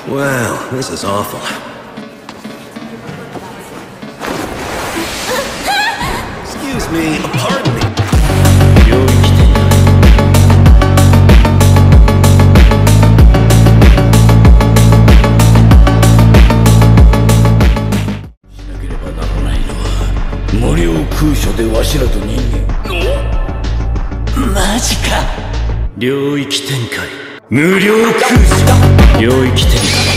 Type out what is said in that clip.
Wow, this is awful. Excuse me, pardon me. 領域展開。しなければならないのは無料空所でわしらと人間。マジか。領域展開。無料空所。領域展開。